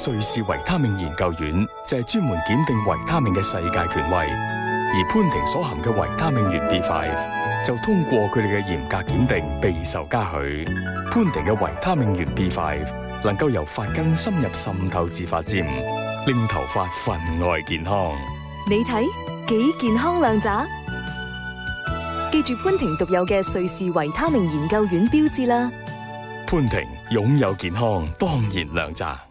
瑞士維他命研究院就係專門檢定維他命嘅世界權威，而潘婷所含嘅維他命原 B5 就通過佢哋嘅嚴格檢定，備受嘉許。潘婷嘅維他命原 B5 能夠由髮根深入滲透至髮尖，令頭髮分外健康。 你睇幾健康亮澤，記住潘婷獨有嘅瑞士維他命研究院標誌啦。 潘婷擁有健康，當然亮澤。